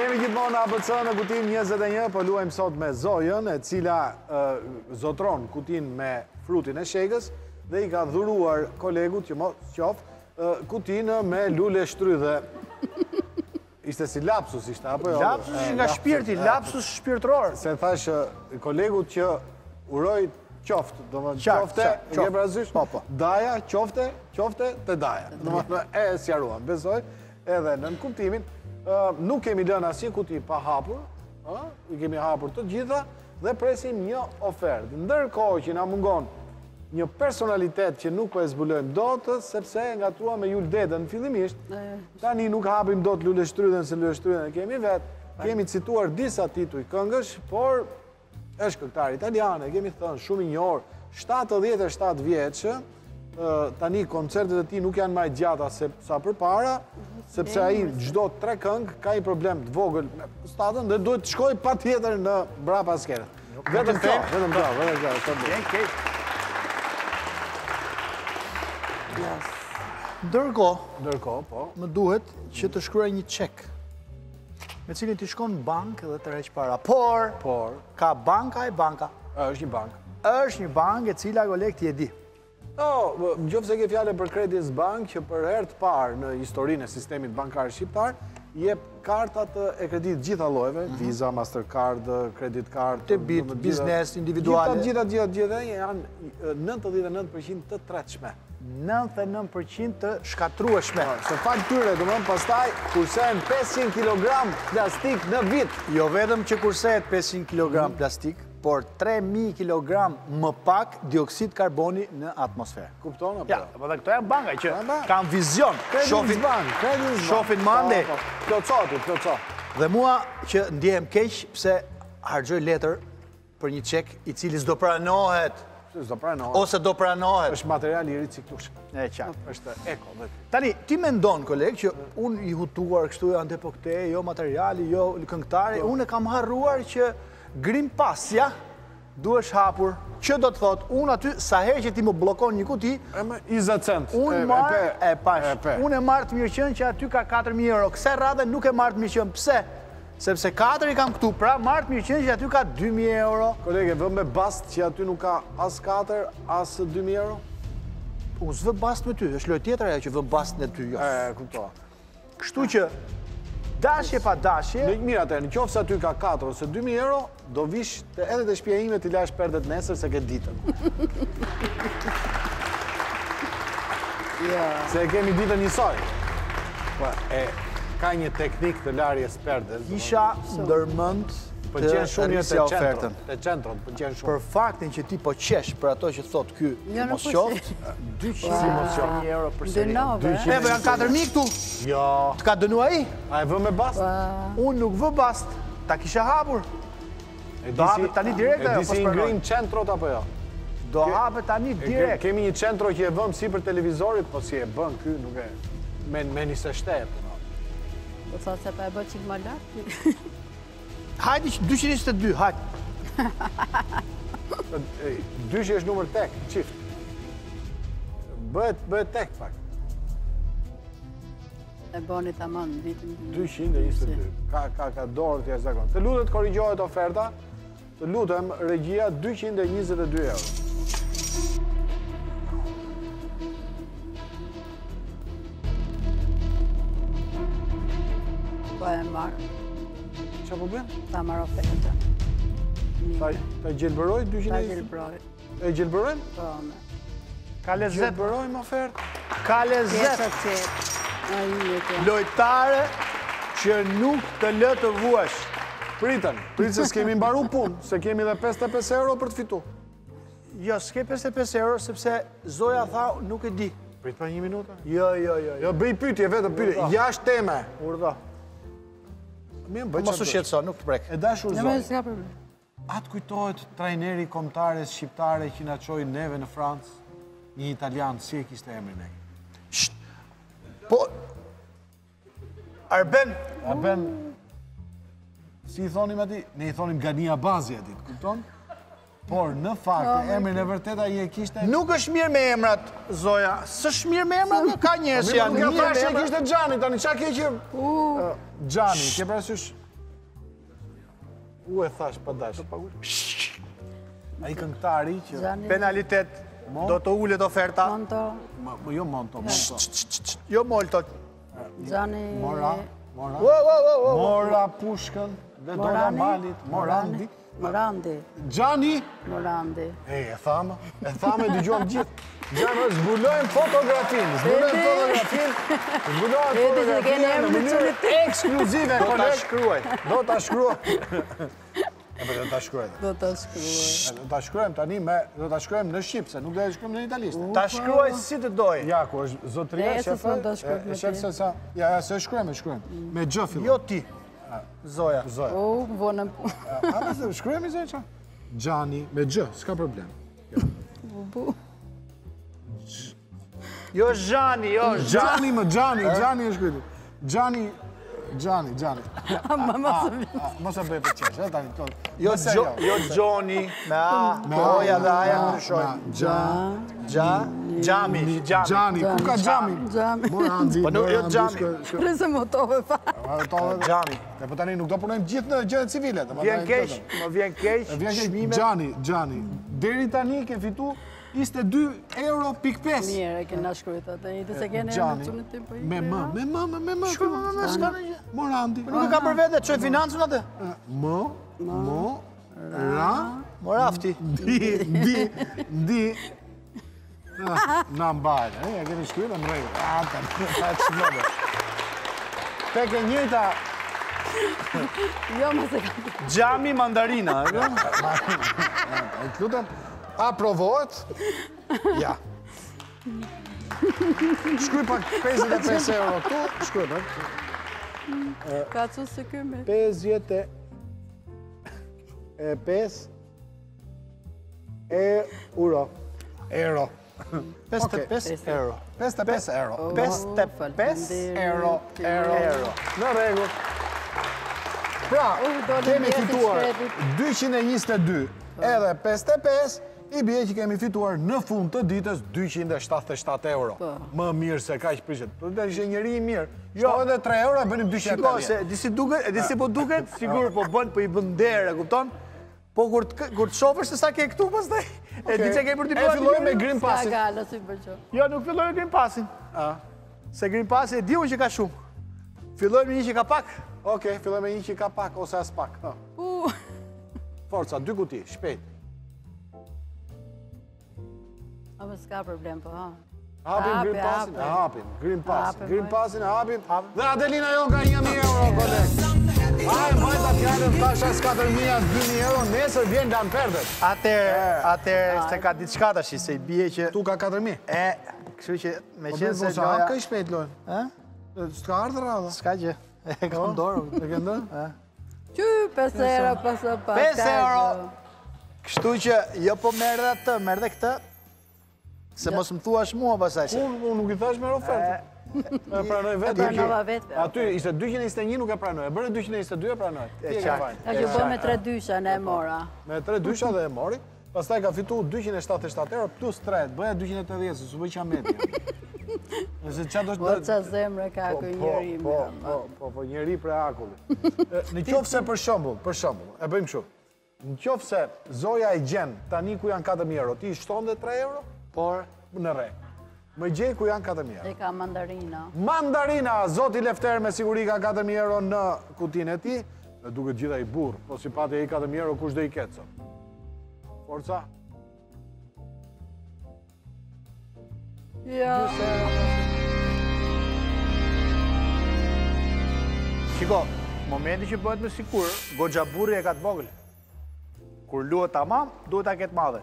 Kemi gjithmonë A B C në kutin njëzet e një, po luajmë sot me Zojën, e cila zotron kutin me frutin e shegës dhe i ka dhuruar kolegut që mos qoftë kutin me lule shtrydhe. Ishte si lapsus ishte, apo jo? Lapsus ishte nga shpirti, lapsus shpirtëror. Se thash kolegut që uroj qoftë, do më qofte, e ke parasysh, daja, qofte, qofte të daja. Do më e sjaruan, besoj, edhe në kuptimin, nuk kemi lënë asnjë kuti pa hapur, i kemi hapur të gjitha dhe presim një ofertë. Ndërkohë që na mungon një personalitet që nuk po e zbulojmë dot, sepse ngatruam me Jul Dedën fillimisht, tani nuk hapim dot lule shtrydhen se lule shtrydhen e kemi vetë, kemi cituar disa tituj këngësh, por është këngëtar italiane, kemi thënë shumë i njohur, shtatëdhjetë e shtatë vjeçë, tani koncertet e tij nuk janë më gjata se sa përpara, sepse ai çdo tre këngë ka një problem të vogël me statën dhe duhet të shkojë patjetër në brapa skenës. Vetëm kjo, vetëm kjo, vetëm kjo. Ndërkohë, Ndërkohë, po. më duhet që të shkruaj një çek me cilin ti shkon në bankë dhe të rreq para. Por, Por, ka banka e banka. është një bank. Është një bankë e cila golek ti e di. No, më qoftë se ke fjale për Credit Bank, që për herë të parë në historinë e sistemit bankar shqiptar, jep kartat e kredit gjitha llojeve, Visa, Mastercard, Credit Card, Debit, biznes, individuale. Gjitha, gjitha, gjitha, janë nëntëdhjetë e nëntë përqind të tretshme. nëntëdhjetë e nëntë përqind të shkatrueshme. Se fal tyre, do më pastaj kursen pesëqind kilogram plastik në vit. Jo vetëm që kursehet pesëqind kilogram plastik, por tre mijë kilogram më pak dioksid karboni në atmosferë. Kupton apo? Ja, po dhe këto janë banka që kanë vizion. Credit Bank, Credit Bank. Shofin mande. Plotësoti, plotëso. Dhe mua që ndjehem keq pse harxoj letër për një çek i cili s'do pranohet S'do pranohet. ose do pranohet. Është material i riciklueshëm. E qartë. Është eko vetë. Tani, ti mendon, koleg, që unë i hutuar kështu janë depokte, jo materiali, jo këngëtari, unë e kam harruar që grim pasja duhesh hapur, që do të thot, unë aty, sa herë që ti më blokon një kuti, njëzet cent. unë marë, e pash, unë e marë të mirëqen që aty ka katër mijë euro. Këse radhe nuk e marë të mirëqen, pse? Sepse katër i kam këtu, pra marë të mirëqen që aty ka dy mijë euro. Kolege, vë me bast që aty nuk ka as katër, as dy mijë euro? U s'vë bast me ty, është lojë tjetër ajo që vë bast në ty, jo. E, kuptoa. Kështu që, dashje pa dashje... Në mirë atë, në qofë se aty ka katër ose dy mijë euro, do vish edhe të shtëpia ime t'i lash perdet nesër se ke ditën. Se e kemi ditën njësoj. Po, e, ka një teknik të larjes perdes. Isha ndërmend të rrisja ofertën. Të qentron, pëlqen shumë. Për faktin që ti po qesh për ato që thot ky mos qoftë, dyqind euro për seri. E, po janë katër mijë këtu. Jo. Të ka dënu ai? A e vë me bast? Unë nuk vë bast, ta kisha hapur. Do hapet tani direkt ajo, E disi i ngrim qentrot apo jo? Do hapet tani direkt. Kemi një qentro që e vëm si për televizorit, po si e bën ky, nuk e... Me njëzet e shtatë. Po thot se pa e bë qik më lartë. Hajdi që dyqind e njëzet e dy, hajdi. Dyshi është numër tek, qift. Bëhet, bëhet tek, pak. E boni të amon në vitin... dyqind e njëzet e dy. Ka, ka, ka dorë të jashtëzakonshme. Të lutet korrigjohet oferta, të lutem regjia dyqind e njëzet e dy euro. Po e marë, Qa po bën? ta marë ofertën. Ta, ta gjelbëroj dyqind Ta e njëzet? gjelbroj. E gjelbërojmë? Po, me. Ka lezet, Gjelbërojmë ofertë? ka lezet. Pjesë qëtë. A i një kjo. Lojtare që nuk të lë të vuash. Pritën, pritë se s'kemi mbaru punë, se kemi dhe pesëdhjetë e pesë euro për të fitu. Jo, s'ke pesëdhjetë e pesë euro, sepse Zoja tha nuk e di. Pritë pa një minuta. Jo, jo, jo. Jo, bëj pytje, vetëm pytje, jashtë teme. Urdhë. Mirë, Po bëj mos u shqetëso, nuk të prek. E dashur Në me Zoj, s'ka problem. atë kujtohet trajneri kombëtares shqiptare që na çoi neve në Francë, një italian, si e kishte emrin ai? Sht. Po, Arben, Arben, si i thonim ati? Ne i thonim Gania Bazi ati, kupton? Por në fakt, emrin e vërtet ai e kishte... nuk është mirë me emrat, Zoja. S'është mirë me emrat, ka njerëz që janë mirë mirë me me emrat. kishte Gjani, tani qa ke që... Gjani, ke parasysh... U e thash për dash. A i këngëtari që... Gjani, Penalitet, do të ullet oferta. Monto, Ma- Jo Monto, Monto. Jo molto. Gjani... Mora, Mora. Wo, wo, wo, wo. Mora pushkën dhe dora Morani. malit. Morandi. Morandi. Gjani. Morandi. E, e thamë, e thamë e dëgjojmë gjithë. Gjanë, zbulojmë fotografin, zbulojmë Edi. fotografin, zbulojmë Edi, se fotografin keni në emrin mënyrë çunit. ekskluzive, Do ta koleg. shkruaj. Do ta shkruaj. E për do ta shkruaj. Do të shkruaj. Do ta shkruajmë tani me, do ta shkruajmë në shqip, se nuk do ta shkruajmë në italisht. Ta shkruaj si të doj. Ja, ku është zotëria E, se shefe, s'mund ta shkruaj e, me shef ti. se sa, ja, ja, se shkruajmë, shkruajmë. Me gjë fillon. Jo ti. Zoja. Zoja. U, vonën pu. A, se shkruajmë i zoja? Gjani, me gjë, s'ka problem. Bu. Jo Zhani, jo Zhani. Gjani më Gjani, Gjani është kujti. Gjani, Gjani, Gjani. Ma ma së vi. A, Mos e bëj për qesh, e tani to. Jo Nëse Jo jo Gjoni, me A, Me po A, oja dhe aja me A, ndryshojnë. me Gja, Gja, Gjami, Gjami. Gjani, ku ka Gjami? Gjami. Morandi, Po nuk jo Morandi, Gjami. shko- shko- Prese motove fa. Ato to- Gjami. E po tani nuk do punojmë gjithë në gjëra civile. domethënë Vjen keq, vetëm. më vjen keq. E Vjen keq, Çmimet. Gjani, Gjani. Deri tani ke fitu njëzet e dy euro pik pesë. Mirë, e kena shkrujt atë. I të se kene e Gjani, në qënë tim për i. me më, me më, me më, me Shkruaj më. me më, s'ka në gjë. Morandi. Nuk e kam për vete, çoj financën atë. Mo, mo, ra, Morafti. di, di, di. Ah, Na mbajnë, e, e keni shkruajnë në rregull. Ah, ta, ta çmodë. Tek e njëjta, Jo, ma se kam. Gjami mandarina, e ke? e të lutem, aprovohet? Ja. Shkruaj pak pesëdhjetë e pesë euro këtu, shkruaj pak. Ka që se këmi. pesëdhjetë e pesë euro. Euro. pesëdhjetë e pesë euro. pesëdhjetë e pesë euro. pesëdhjetë e pesë Euro, euro, Euro. Në rregull. Pra, doli kemi mjeti fituar shkretit. dyqind e njëzet e dy edhe pesëdhjetë e pesë, i bie që kemi fituar në fund të ditës dyqind e shtatëdhjetë e shtatë euro. Më mirë se kaq prishet. Po do të ishte njëri i mirë. Jo, edhe tre euro e bënim dyqind e Shiko, pesëdhjetë. se disi duket, e disi po duket, sigur po bën, po i bën derë, e kupton? Po kur të kur të shohësh se sa ke këtu pastaj, e di çka ke për të E bërë. fillojmë me Green Ka Passin. galo si përqo. Jo, nuk filloj me Green Passin. A, Se Green Passi e di unë që ka shumë. Filloj me një që ka pak. Okej, fillojmë me një që ka pak ose as pak. Ha. U, Forca, dy kuti, shpejt. a më s'ka problem, po, ha. Hapim Hapi, Green Passin, e hapi. hapim. Green Passin, Hapi, Green moj. Passin e hapim. Dhe Adelina jon ka një mijë euro, koleg. Ai mbajta fjalën tashas katër mijë, dy mijë euro, nesër vjen lan perdet. Atëherë, atëherë se ka diçka tash, se i bie që Tu ka katër mijë. e, kështu që me Po qenë bëj se mos hap gjoja, kaq shpejt lojën. ë? S'ka ardhur radha. S'ka gjë. E kam dorë. E ke ndër? Qy, pesë euro, pasë pas. pesë euro. Kështu që jo po merr dhe atë, merr dhe këtë. Se mos më thuash mua pasaj. se- Unë unë nuk i thash me ofertë. E pranoj vetë. pranova vetë, po. Aty ishte dyqind e njëzet e një nuk e pranoj. E bëre dyqind e njëzet e dy e pranoj. Ti e ke qartë. fajin. Ka që bo me tre dysha, ne e mora. Me tre dysha dhe e mori. Pastaj ka fitu dyqind e shtatëdhjetë e shtatë euro plus tre, bëja dyqind e tetëdhjetë, se s'u bë qameti. Nëse çfarë do Po qa zemre ka Po, ku po, njëri po, me. po, po, po, njeri pre akulli. E, Në qoftë se për shembull, për shembull, e bëjmë kështu. Në qoftë se Zoja i gjen tani ku janë katër mijë euro, ti i shton dhe tre euro, por në rre. Më gjej ku janë katër mijë euro. E ka mandarina. Mandarina, Zoti Lefter me siguri ka katër mijë euro në kutinë e tij. E duket gjitha i burr, po si pati ai katër mijë euro kush do i ketë sot? Forca. Ja. Shiko, momenti që bëhet me sikur, goxha burri e ka të vogël. Kur luhet tamam, duhet ta ketë madhe.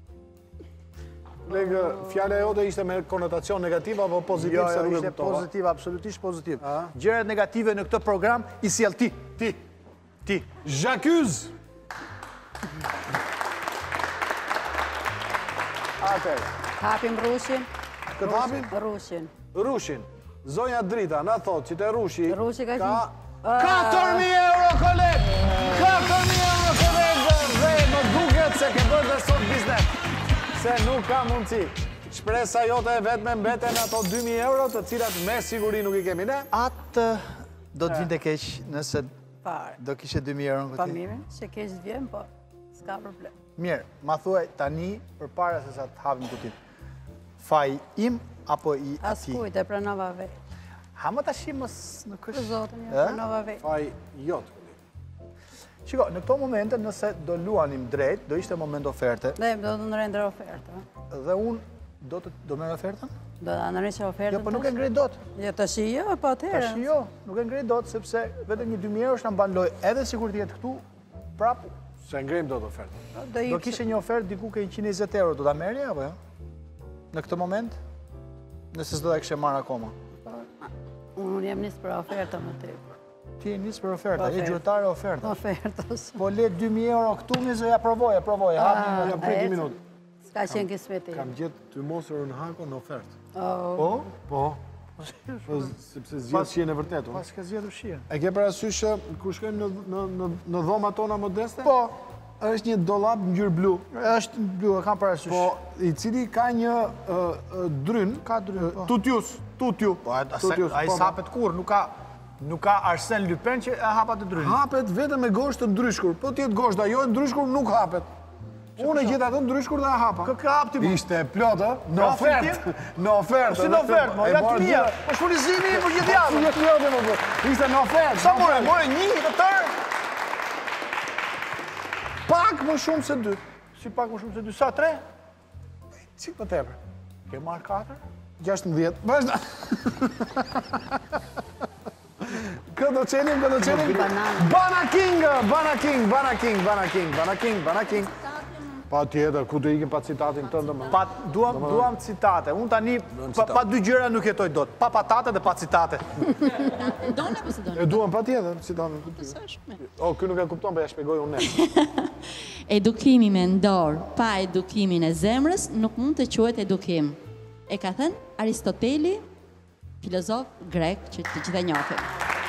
Legë, fjala jote ishte me konotacion negativ apo pozitiv Jo, se jo, nuk e ishte kuptova? pozitiv, absolutisht pozitiv. A? Gjërat negative në këtë program i sjell ti. Ti, Ti. J'accuse. Atëherë, Hapim rushin. këtë hapim? Rushin. Rushin. Zonja Drita na thot që te Rushi Rushi ka ka qenë- katër mijë euro koleg. katër mijë euro koleg dhe më duket se ke bërë dhe sot biznes. Se nuk ka mundësi. Shpresa jote e vetme mbeten ato dy mijë euro, të cilat me siguri nuk i kemi ne. Atë do të vinte keq nëse Fare. Do kishe dy mijë euro në Pa kuti? mirë, që keq vjen, po s'ka problem. Mirë, ma thuaj tani për para se sa të hapim kutin. Faj im apo i As ati? kujt e pranova vetë. Ha më tash mos nuk Për është... zotin, e E? pranova vetë. Faj jot. Shiko, në këto momente nëse do luanim drejt, do ishte moment oferte Dhe do të ndërrendër ofertë. dhe unë do të do merr ofertën? Do të ndërrendër ofertë. Jo, po nuk e ngrej dot. Jo, tash jo, po atëherë. Tash jo, nuk e ngrej dot sepse vetëm një dy mijë euro na mban lojë, edhe sikur të jetë këtu, prap Se ngrejmë do të ofertë. Do do i kishe një ofertë diku ke njëqind e njëzet euro, do ta merrje apo jo? Në këtë moment? Nëse s'do ta kishe marrë akoma. Unë jam nisë për ofertë më të Ti je nis për oferta, je Ofertë. gjyqtare oferta. ofertës. Po le dy mijë euro këtu, mi zë ja provoj, ja provoj, hap një Ja prit një minutë. S'ka qenë kismeti. Kam gjetë ty mosër në hako në ofertë. Oh, Po? Po. Po, sepse zgjedh shihen e vërtetë. unë. Pas ka zgjedhur shihen. E ke parasysh që ku shkojmë në në në në dhoma tona modeste? Po, Është një dollap ngjyrë blu, është blu, e kam parasysh. po i cili ka një ë, ë, dryn, Ka dryn, po. tutjus, tutju. Po, a- tutjus, ai po, po. sapet kur, nuk ka nuk ka Arsène Lupin që e hapa të drynin. Hapet vetëm me gosht të ndryshkur. Po ti jetë gosht ajo e ndryshkur nuk hapet. Unë e gjeta atë ndryshkur dhe e hapa. Kë ka hap ti? mo? Ishte plotë, ë? në Ka ofertë. fitim? Në ofertë. Si në ofertë, mo, ja të mia. Po shfurnizimi për gjithë javën. Në plotë, mo, po. Ishte në ofertë. Sa në more, ofertë. more një të tërë? Pak më shumë se dy. Si pak më shumë se dy, sa tre? Çik më tepër. Ke marrë katër? gjashtëdhjetë. Vazhdo. Këtë do qenim, këtë do qenim. Bana King, Bana King, Bana King, Bana King, Bana King, Bana King. Pa tjetër, ku të ikim pa citatin tënde më? Pa, duam, duam citate. Unë tani, pa, pa dy gjëra nuk jetoj dot. Pa patate dhe pa citate. Dona apo se dona? E duam pa tjetër, citatin. Sa është me? O, kjo nuk e kupton, për ja shpjegoj unë ne. Edukimi me ndor pa edukimin e zemrës nuk mund të quhet edukim. E ka thënë Aristoteli, filozof grek që të gjithë e njohim.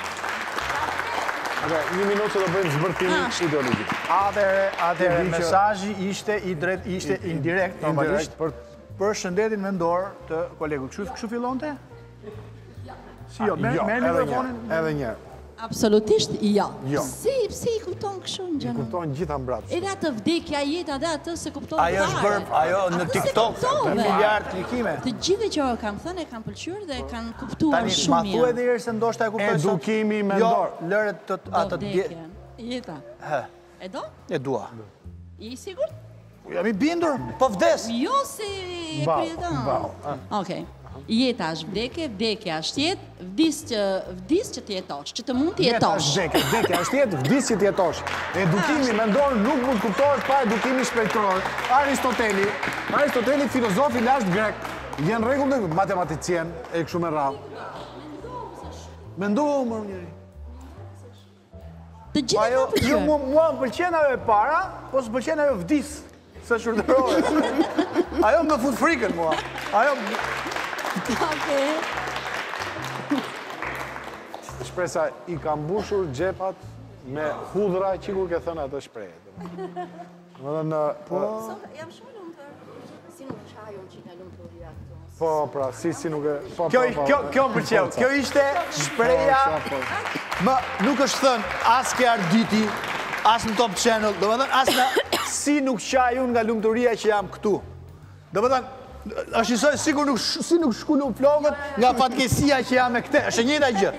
Ate, një minutë që do bëjmë zbërtimi Ah, sh- ideologjik. Atëre, atëre, Të di që- mesazhi ishte i drejt, ishte indirekt, normalisht, Indirekt, për për shëndetin mendor të kolegu. Kështu kështu fillonte? Si jo, merr Jo, merr edhe mikrofonin. një, edhe një. Absolutisht jo. Jo. Si, si i kupton kështu në gjënë? Kuptojnë gjitha mbrapsht. Edhe atë vdekja jeta dhe atë se kupton Ajo është bërë, ajo në Atë se TikTok, kuptove. një miliard klikime. Të gjithë që kam thënë e kanë pëlqyer dhe e kanë kuptuar Tani, ma shumë thuaj mirë. edhe herë se ndoshta e kuptoj sot. Edukimi mendor. Jo, lëre të Do atë dje. vdekjen. Jeta. Hë, E do? e dua. Je i sigurt? Jam i bindur, po vdes. Jo si e Bau, prijeton. bau, Okej. Jeta është vdekje, vdekja është jetë, vdis që vdis që të jetosh, që të mund të Jeta jetosh. është vdekje, vdekja është jetë, vdis që t'jetosh. Edukimi mendor nuk mund kuptohet pa edukimi shpejtëror. Aristoteli, Aristoteli filozofi lashtë grek, jenë rregull dhe matematicien e kështu me radhë. Mendohu më njëri. Të gjithë Ajo, kanë jo, pëlqyer. mua, mua më pëlqen ajo e para, po s'pëlqen ajo vdis. Se shurdërore. Ajo më fut frikën mua. Ajo Okej. Shpresa i ka mbushur gjepat me hudhra që kur ke thënë atë shprehje. Domethënë në po Jam shumë lumtur. Si nuk çajun që ka lumturia këtu. po pra si si nuk e po Kjo, po, po. kjo, kjo më pëlqeu. Kjo ishte shpreja, Po, më nuk është thënë as ke Arditi, as në Top Channel, do më thënë as në si nuk qaj unë nga lumëturia që jam këtu. Do më thënë, është njësoj sikur nuk, sh- si nuk shkullu flokët nga fatkesia që jam e këte. është e njëjta gjë.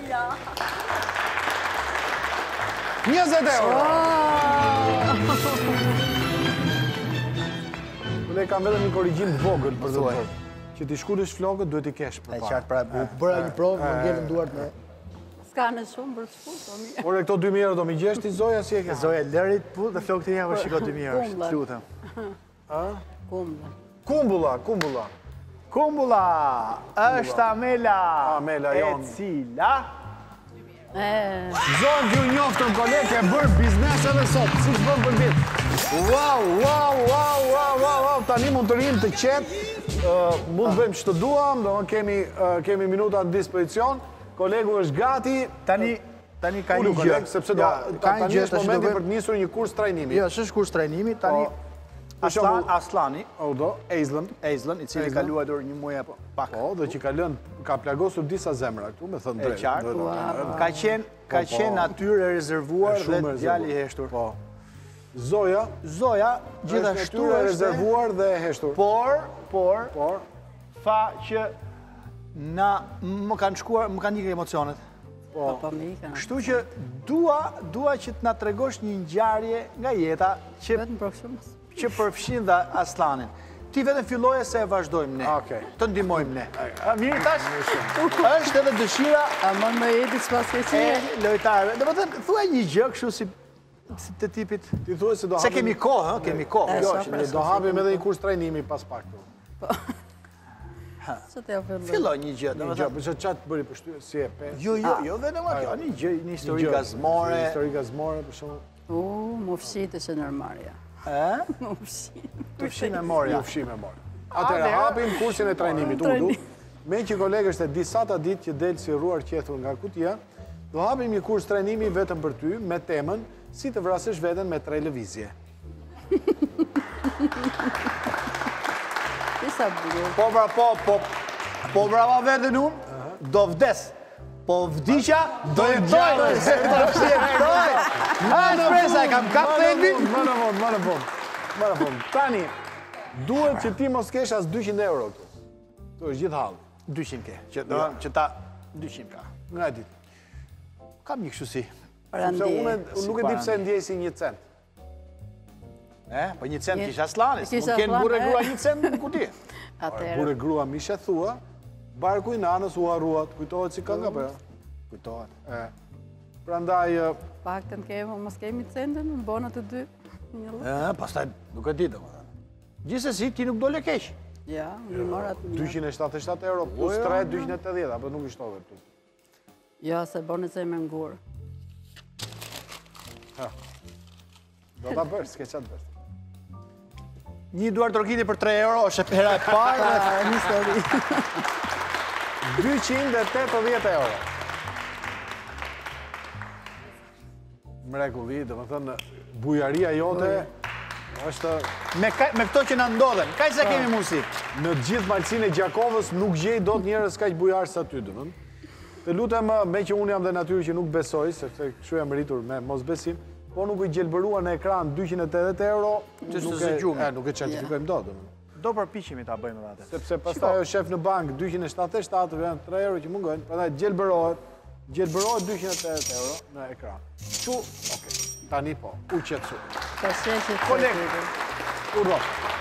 njëzet euro. Unë kam vetëm një korrigjim të vogël për të Thuaj. thënë. Që ti shkullesh flokët duhet i kesh E përpara. qartë pra, u bëra një provë, më ngellën duart me... S'ka në shumë për të shkull, po mirë. Ore këto dy mijë euro do mi gjesh ti Zoja si e ke? Zoja lërit pu dhe flokët e jam shiko dy mijë euro, Kumbulla. të lutem. Kumbë. Kumbulla, kumbulla. Kumbulla është Amela, Amela e jon. cila E, Zonë t'ju njoftën kolegë e bërë biznes edhe sot, si që bërë për ditë. Wow, wow, wow, wow, wow, wow, tani mund të rrim të qetë, uh, mund të bëjmë që të duam, do kemi, uh, kemi minuta në dispozicion, kolegu është gati, tani tani ka ulu një gjë. kolegë, sepse do, Ja, ta- ka një tani gjë është tash do momenti bëjmë- për të njësur një kurs trajnimi. Jo, s'është kurs trajnimi, tani Po, Aslan, Aslani, Odo, Ejzlën. Ejzlën, i cili ka luajtur një muaj apo pak. Po, dhe që ka lënë, ka plagosur disa zemra këtu, me thënë E drejt. qartë. Ka qenë, ka qenë natyrë e rezervuar dhe djali i heshtur. Po. Zoja, Zoja, gjithashtu natyrë e është rezervuar dhe e heshtur. Por, por, Por, fa që na më kanë shkuar, më kanë ikë emocionet. Po, po, me ika. Kështu që dua, dua që të na tregosh një ngjarje nga jeta që Vetëm për kështu. që përfshin dhe Aslanin. Ti vetëm filloje se e vazhdojmë ne. Okej. Të ndihmojmë ne. A, mirë tash? Është edhe dëshira A më më jepi s'pas ke e qenë? lojtarëve. Dhe më thënë, thuaj një gjë kështu si, si të tipit. ti thuaj se do Se hapim... kemi kohë, hë? Kemi kohë. E, Jo, sa që pra. ne Ne do hapim edhe një kurs trajnimi pas pak këtu. Që të ja filloj? Filloj një gjë, dhe Një më gjë, thënë. përse qatë bëri për shtyë, si e pe. Jo, jo, jo, vetëm atë. Një gjë, një histori gazmore. Një histori gazmore, për shumë. U, më fshite që nërmarja. E? Më fshite. Të fshim memoria. Ju fshim e morë. Atëherë, hapim kursin e trajnimit, Udu. Me që kolegë është e disata ditë që delë si rruar qethur nga kutia, do hapim një kurs trajnimi vetëm për ty, me temën si të vrasësh veten me tre lëvizje. Isa bukur. Po, bra, po, po, po brava vetën unë, do vdes. Po vdiqa, do jetoj. Do jetoj. Ha, shpresa, e kam kap të elbi. Më në fond, më në fond. Më në fond. Tani, duhet që ti mos kesh as dyqind euro këtu. Tu është gjithë halë. dyqind ke, që, do, që ta dyqind ka. Nga e ditë. Kam një kështu si. Se unë unë nuk e di pse ndjej si një cent. E, po një cent Një- kisha Aslanis. kisha Nuk kenë Aslan, burë e. grua një cent në kuti. Atëherë. Bure grua mishe thua, barku i nanës u harruat, kujtohet si kënga për jo? Kujtohet. E. Prandaj, Pak të në kemi, mos kemi centën, në bona të dy. Një lë. E, pastaj nuk e di do. Gjithsesi ti nuk dole keq. Ja, një marat një. dyqind e shtatëdhjetë e shtatë euro plus tre, dyqind e tetëdhjetë, apo nuk i shtove tu. Ja, se bone se me ngurë. Do ta bësh, s'ke qatë bësh. Një duar trokiti për tre euro është e hera e parë. Pa, një histori. dyqind e tetëdhjetë euro. Mrekulli, dhe më thënë, bujaria jote është Me, ka, me këto që na ndodhen, kaj se kemi mundësi. në gjithë malësinë e Gjakovës nuk gjej do të njerës kaq bujarë sa ty, dhe Të lutem, me që unë jam dhe natyrë që nuk besoj, sepse kështu jam rritur me mosbesim, po nuk i gjelbërua në ekran dyqind e tetëdhjetë euro, Të nuk së e, zgjumë. e, nuk e certifikojmë do, dhe Do përpiqemi ta bëjmë edhe atë. Sepse pastaj ajo shef në bank dyqind e shtatëdhjetë e shtatë janë tre euro që mungojnë, pastaj gjelbërohet, gjelbërohet dyqind e tetëdhjetë euro në ekran. Kështu, okay. Tani po, u qetësu. Ka sheqe të Koleg. të Urdo.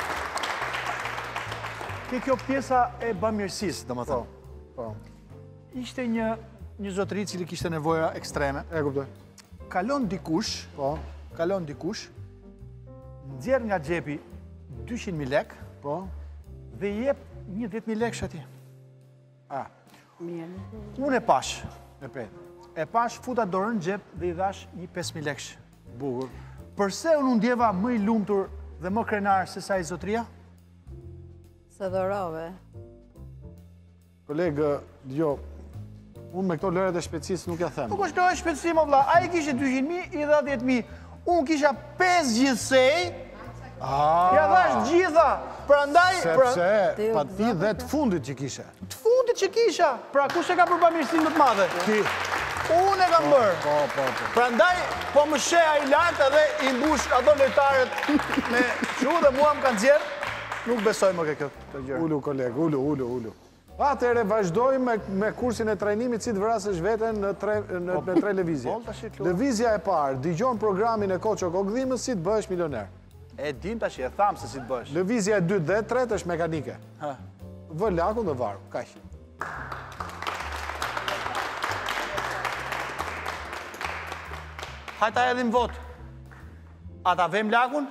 Ke kjo pjesa e bamirësisë, do më Po, thëmë. po. Ishte një, një zotëri cili kishte nevoja ekstreme. E kuptoj. Kalon dikush, Po, kalon dikush, nxjerr nga xhepi dyqind mijë lek po. dhe i jep një dhjetë mijë lekë atij. A, mirë. Unë e pash. e pe. E pash futa dorën në xhep dhe i dhash një pesë mijë lekësh. Bukur. Përse unë ndjeva më i lumtur dhe më krenar se sa i zotria? Se dhorove. Kolegë, dëgjo, unë me këto lëret e shpejtësisë nuk ja them. Nuk është në shpejtësim, o vlla. Ai kishte dyqind mijë, i dha dhjetë mijë. Unë kisha pesë gjithsej, ja dhash gjitha. Prandaj, pra, Sepse, pa ti dhe të fundit që kishe. të fundit që kisha. Pra, kush e ka për bamirësinë më të madhe? Ti. Unë e kam bërë. Po, po, po. Prandaj, po më sheh ai lart edhe i mbush ato lojtarët me çu dhe mua më kanë nxjerr. Nuk besoj më ke kjo të gjë. Ulu, kolegë, ulu, ulu, ulu. Atëherë vazhdojmë me, me kursin e trajnimit si të vrasësh veten në tre, në, në tre lëvizje. po, tash e klu- Lëvizja e parë, dëgjon programin e Koço Kokdhimës si të bëhesh milioner. E dim tash e tham se si të bësh. Lëvizja e dytë dhe e tretë është mekanike. Ha. Vë lakun dhe varu, kaq. Hajta edhim vot. A ta vem lakun?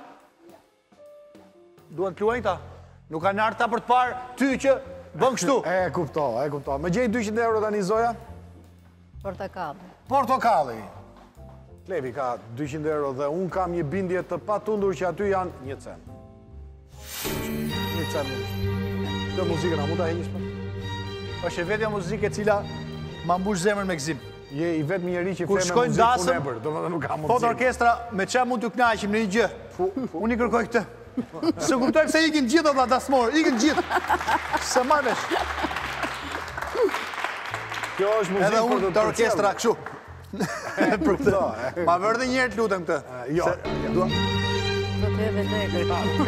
Duan të luajnë ta? Nuk kanë ardhur ta për të parë ty që bën kështu. E kupto, e kupto. Më gjej dyqind euro tani Zoja? Portakalli. Portokalli. Klevi ka dyqind euro dhe unë kam një bindje të patundur që aty janë një cent. Një cent nuk është. Këtë muzikën a mu ta heqësh për? Është e vetja muzikë e cila ma mbush zemrën me gëzim. Je i vetë njeri që Kur fle me shkojnë muzikë dasëm, funebër, do më dhe nuk ka Thot mundësi. orkestra, me qa mund të knaqim në një gjë? Unë i kërkoj këtë. Se kuptoj pse ikin gjithë ata dasmor, ikin gjithë. Se marr vesh. Kjo është muzikë Edhe për unë të të orkestra kështu. Për këtë. Ma vërë dhe njerë të lutem këtë. Jo. Do të edhe lekë.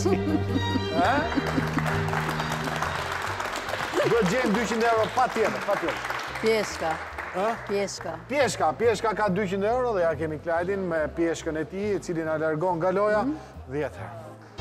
Do të gjenë dyqind euro pa tjetër, pa tjetër. Pjeshka. Pjeshka. Pjeshka, Pjeshka ka dyqind euro dhe ja kemi Klajdin me pjeshkën e tij, i cili na largon nga loja dhjetë herë.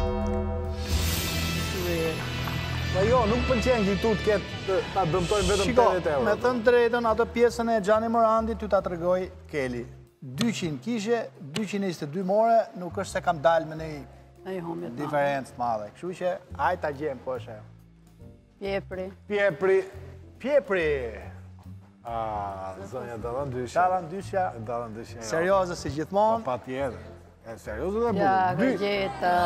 Po jo, nuk pëlqen që tu të ketë ta dëmtojnë vetëm Shiko, tetëdhjetë euro. me thënë drejtën, atë pjesën e Gjani Morandi ty ta tregoj Keli. dyqind kishe, dyqind e njëzet e dy more, nuk është se kam dalë me një Ai humjet. diferencë të madhe. Kështu që hajt ta gjem po është ajo. Pjepri. Pjepri. Pjepri. Ah, zonja dallan dyshja. Dallan dyshja. Dallan dyshja. Serioze si gjithmonë. Pa tjetër. E serioze dhe Ja, bukur. gjeta.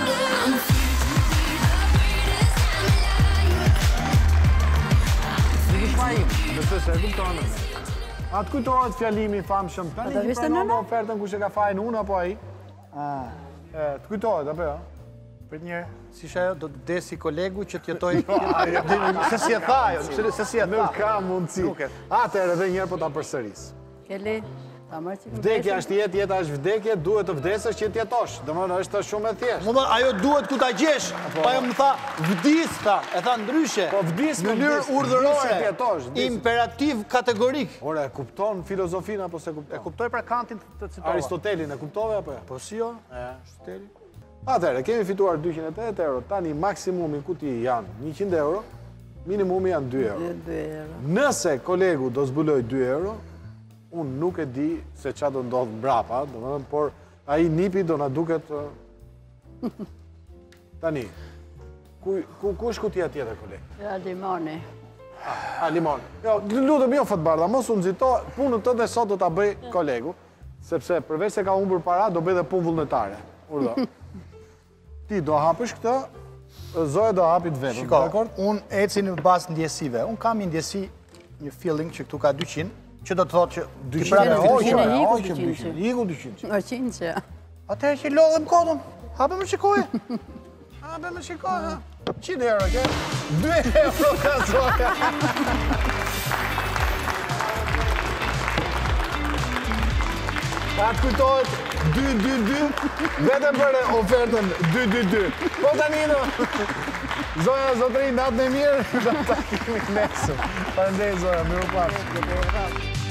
Nëse se kuptonë. Atë kujtohet fjalimi i famshëm. Tani do që vishte pranon nëna? ofertën kush e ka fajin unë apo ai? Ah, E, të kujtohet apo jo? për njerë, si shë ajo, do të desi kolegu që t'jetoj... Se si e tha, jo, se si e tha. Nuk ka mundësi. Nuk e. Atëherë edhe një herë po ta përsëris. Keli. Ta marrë që Vdekja është jetë, jeta është vdekje, duhet të vdesësh që t'jetosh. Domethënë është shumë e thjeshtë. Më ajo duhet ku ta gjesh, pa jo më tha, vdis, tha, e tha ndryshe. Po vdis, në po mënyrë vdis, vdis që urdhërore, t'jetosh, vdis. imperativ kategorik. Ore, e kupton filozofinë apo se E kupton? kuptoj pra Kantin të citova. Aristotelin e kuptove apo jo? Po si jo? Aristoteli. Atëherë, kemi fituar dyqind e tetëdhjetë euro, tani maksimumi ku ti janë njëqind euro, minimumi janë dy euro. dy euro. Nëse kolegu do zbuloj dy euro, unë nuk e di se qa do ndodhë mbrapa, domethënë, por a i nipi do na duket... ë, Tani, ku, ku, ku është kutia tjetër, koleg? Ja, limoni. A, limon. Jo, lutem jo Fatbarda, mos u nxito, punën tënde sot do ta bëj kolegu, sepse përveç se ka humbur para, do bëj dhe punë vullnetare. Urdhë. Ti do hapësh këtë, Zoja do hapi të vetëm, Shiko, dakord? unë eci në bazë ndjesive. Unë kam një ndjesi, një feeling që këtu ka dyqind, që do të thotë që dyqind ti prapë e hoqë. hoqë, e hiku hoqëm dyqind dyqind, që. hiku dyqind. O qinë që. Atëherë që lodhem kodën, hape më shikoj. Hape më shikoj, ha? qind euro, ke? dy euro ka Zoja. Atë kujtohet dy dy dy, vetëm për ofertën dy dy dy. Po tani në Zoja Zotëri, natë në mirë, do të takimi nesër. Faleminderit Zoja, miru pafshim.